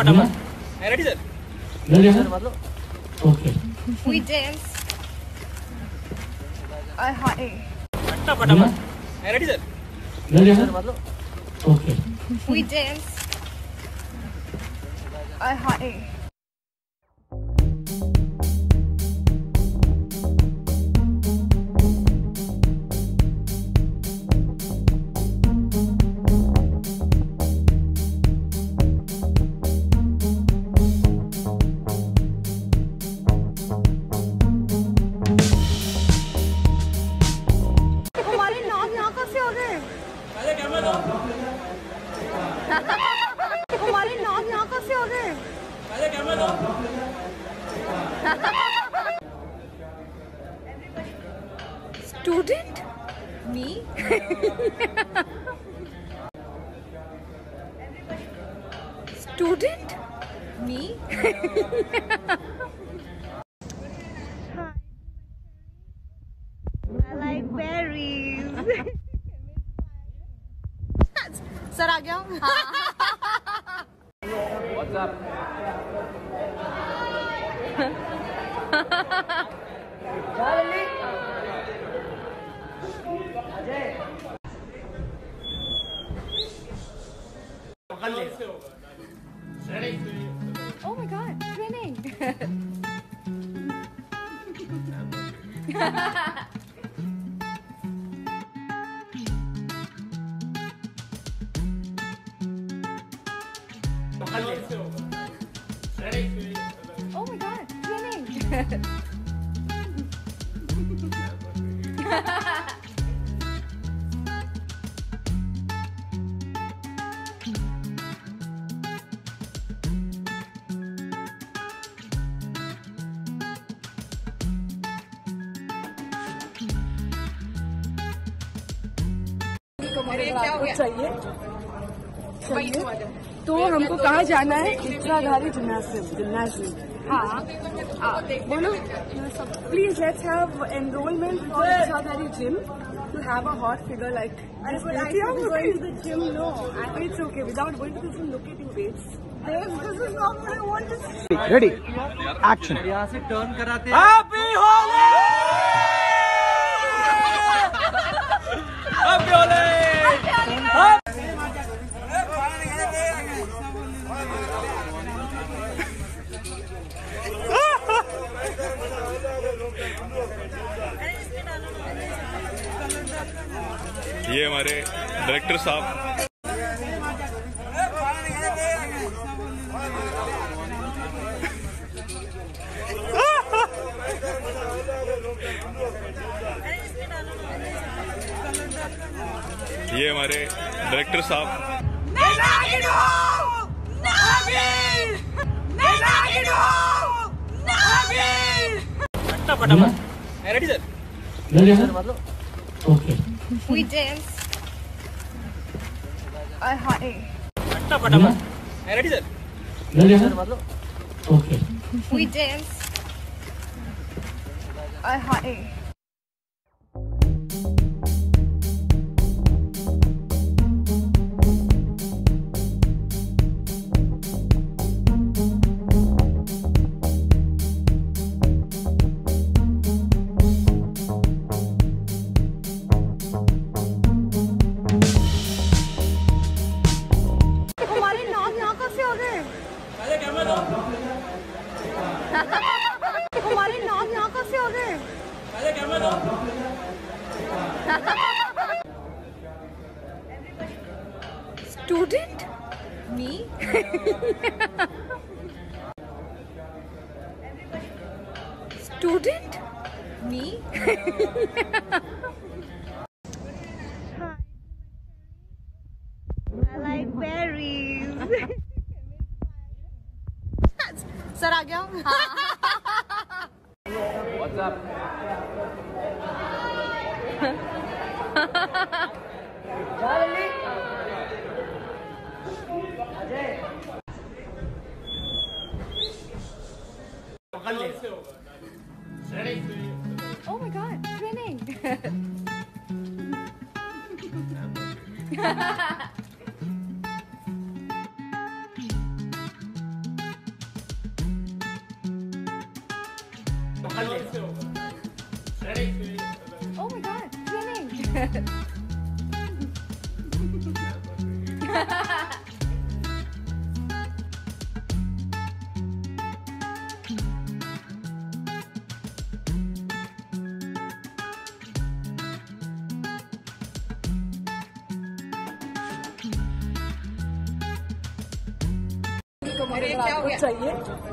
Ready, sir? Ready, sir? Okay. We dance. Hi. Ready, sir? Ready, sir? Okay. We dance. Hi. हमारे नाम यहाँ कैसे हो गए? हमारे नाम यहाँ कैसे हो गए? Student? Me? Student? Me? I like berries. Sir आ गया हूँ। What's up? Oh my God, training. Oh my God, training. आपको चाहिए तो हमको कहाँ जाना है? इच्छाधारी जिम्नाजियम। हाँ बोलो please let's have enrollment for इच्छाधारी gym to have a hot figure like this. But actually going to the gym, no. It's okay. Without going to the gym, look at you, babes. Babes, this is not what I want to see. Ready? Action. यहाँ से turn कराते हैं। Happy Holi! Happy Holi! ये हमारे director साहब ये हमारे director साहब ready sir? Ready, sir? Okay. We dance. Hi. Ready sir? Ready, sir? Okay. We dance. Hi. हमारे नाम यहाँ कैसे हो गए? हमारे नाम यहाँ कैसे हो गए? Student? Me? Student? Me? I like berries. Sir आ गया हूँ। What's up? Oh my God, training. Oh my god, training. चाहिए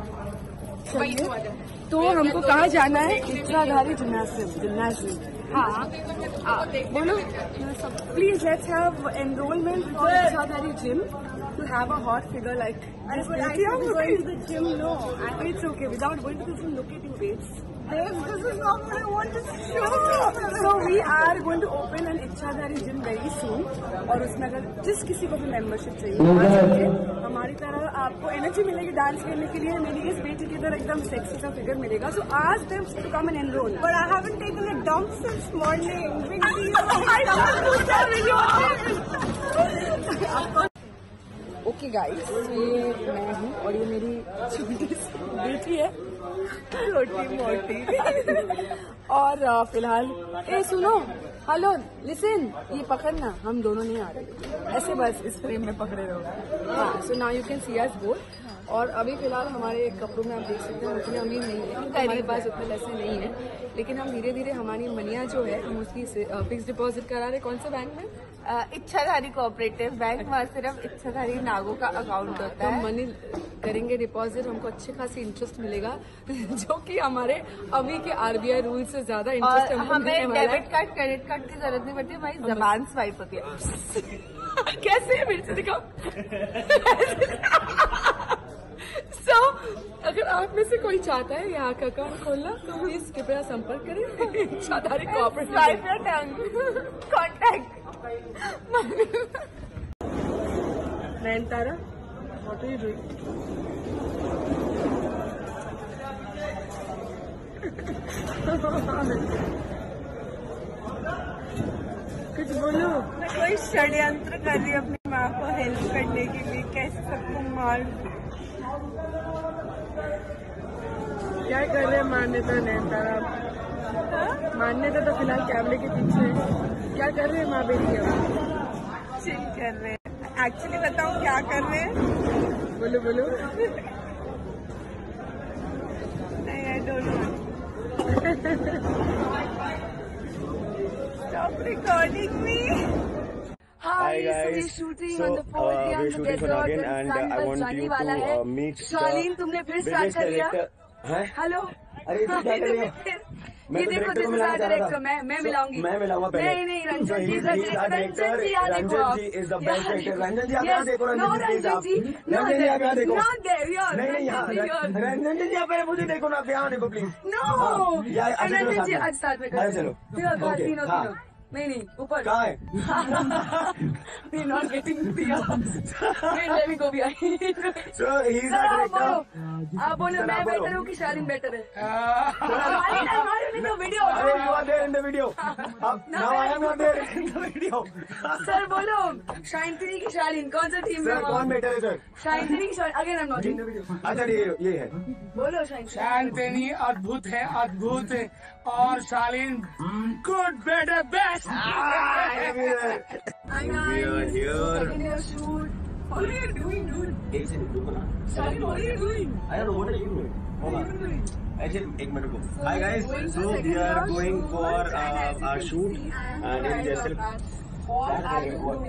तो हमको कहाँ जाना है? इच्छाधारी जिम्नास्टिक। हाँ बोलो please let's have enrollment for इच्छाधारी gym to have a hot figure like this. But I am going to the gym. No, it's okay. Without going to the gym, look at your weights. This is not what I want to show. So we are going to open an इच्छाधारी gym very soon. और उसमें अगर जिस किसी को भी membership चाहिए, हमारी तरह आपको एनर्जी मिलेगी डांस करने के लिए। मेरी इस बेटी की तरह एकदम सेक्सी सा फिगर मिलेगा. So ask them to come and enroll. But I haven't taken a dump since morning. Okay guys, ये मैं हूँ और ये मेरी छोटी सी बेटी है, छोटी मोटी। और फिलहाल ए सुनो, हेलो लिसन, ये पकड़ना, हम दोनों नहीं आ रहे, ऐसे बस इस फ्रेम में पकड़े रहो। हाँ, so now you can see us both. और अभी फिलहाल हमारे कपड़ों में आप देख सकते हैं उतने अमीर नहीं है, हमारे पास उतने पैसे नहीं है, लेकिन हम धीरे धीरे हमारी मनिया जो है हम उसकी फिक्स डिपॉजिट करा रहे। कौन से बैंक में? इच्छाधारी कोऑपरेटिव बैंक, वहाँ सिर्फ इच्छाधारी नागो का अकाउंट होता है। मनी करेंगे डिपॉजिट, हमको अच्छे खासी इंटरेस्ट मिलेगा जो कि हमारे अभी के आरबीआई रूल से ज्यादा इंटरेस्ट हमें डेबिट कार्ड क्रेडिट कार्ड की जरूरत नहीं पड़ती, हमारी जबान स्वाइप होती है। कैसे मेरे से दिखाओ। So, अगर आप में से कोई चाहता है यहाँ का अकाउंट खोलना तो प्लीज कृपया संपर्क करें इच्छाधारी cooperative. Contact. Nayanthara, what are you doing? कुछ बोलो। मैं कोई षड्यंत्र कर रही हूँ अपनी माँ को हेल्प करने के लिए, कैसे सबको मार। क्या कर रहे हैं मान्यता नयनतारा? मान्यता तो फिलहाल कैमरे के पीछे है। क्या कर रहे हैं माँ बेटी? चिल कर रहे हैं। एक्चुअली बताऊँ क्या कर रहे हैं? बोलो बोलो। नहीं, I don't know. Stop recording me. Hi guys, so we're shooting on the fourth day on the desert and I want you to meet Shaleen, तुमने फिर स्टार्ट कर दिया। हेलो, अरे क्या कर रही है? ये देखो दिस इज आवर डायरेक्टर, मैं मिलाऊंगी। मैं मिलाऊंगा पहले। नहीं Ranjan ji is the director. Ranjan ji is the best director. Ranjan ji आप यहाँ देखो। रंजन जी आप यहाँ देखो। रंजन जी आप मुझे देखो ना, यहाँ देखो प्लीज। नो रंजन जी आज साथ में चलो तीनों नहीं ऊपर कहाँ है? We're not getting दिया। Wait, let me go behind. So he's the director. आप बोलो मैं बेटर हूँ कि शालीन बेटर है? हमारे तो वीडियो। अरे you are there in the video. Now I am not there in the video. Sir बोलो शाइनतनी की शालीन कौन सा टीम में? सर कौन बेटर है सर? शाइनतनी की Shaleen. Again I am not. अच्छा ये है। बोलो शाइनतनी अद्भुत है, अद्भुत है, और Shaleen good better best. Hi guys. Here. Shoot. What are you doing, dude? Shaleen, what are you doing? I don't know what are you doing. Actually, एक मिनट रुको. Hi guys, so we are going for a shoot and in Jaisalmer.